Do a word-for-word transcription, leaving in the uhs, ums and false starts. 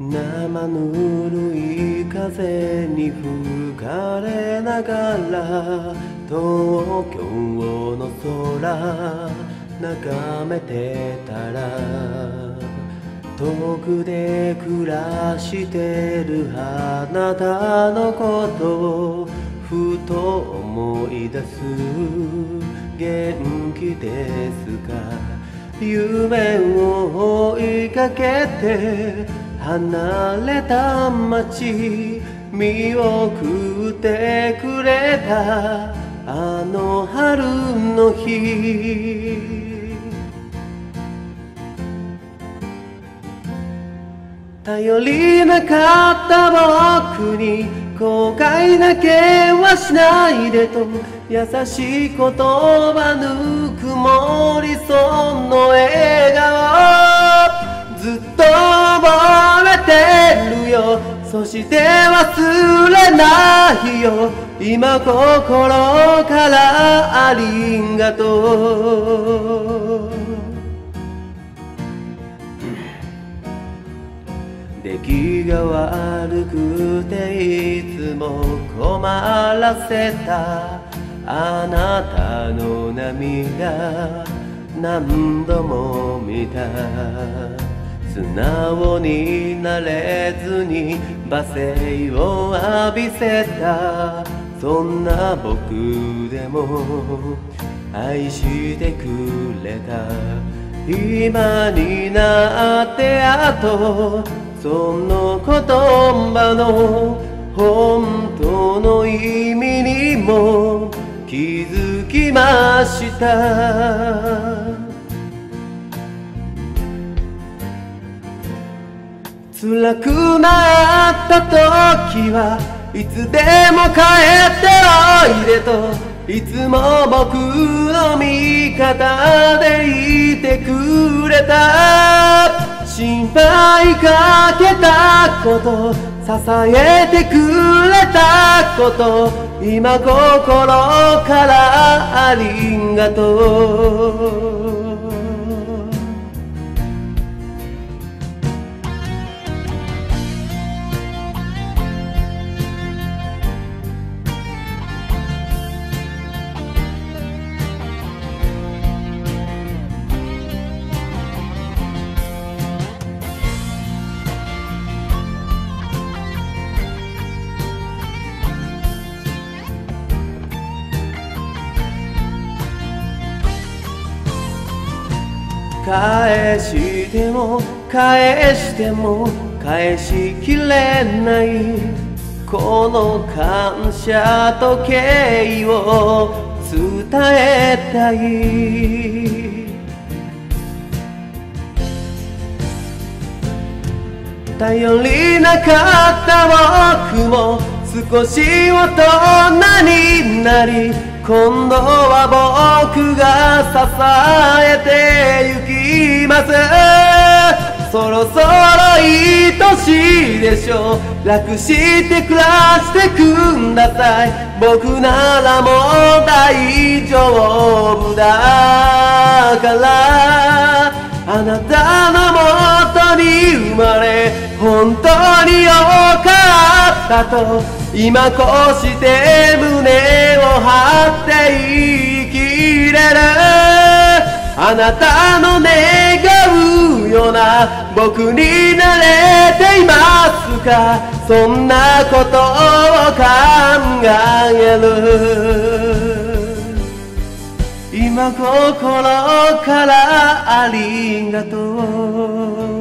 生ぬるい風に吹かれながら東京の空眺めてたら、遠くで暮らしてるあなたのことをふと思い出す。元気ですか？夢を追いかけて離れた街、見送ってくれたあの春の日。頼りなかった僕に後悔だけはしないでと、優しい言葉ぬくもりその笑顔ずっと覚えてるよ。そして忘れないよ、今心からありがとう。出来が悪くていつも困らせたあなたの涙、何度も見た。素直になれずに罵声を浴びせた、そんな僕でも愛してくれた。今になってやっとその言葉の本当の意味にも気づきました。辛くなった時はいつでも帰っておいでと、いつも僕の味方でいてくれた。心配かけたこと、支えてくれたこと、今心からありがとう。返しても返しても返しきれないこの感謝と敬意を伝えたい。頼りなかった僕も少し大人になり、今度は僕が支えてゆきます。そろそろいい年でしょう、楽して暮らしてください。僕ならもう大丈夫だから、あなたのもとに生まれ本当によかったと、今こうして胸を張って生きれる。あなたの願うような僕になれていますか？そんなことを考える。今心からありがとう。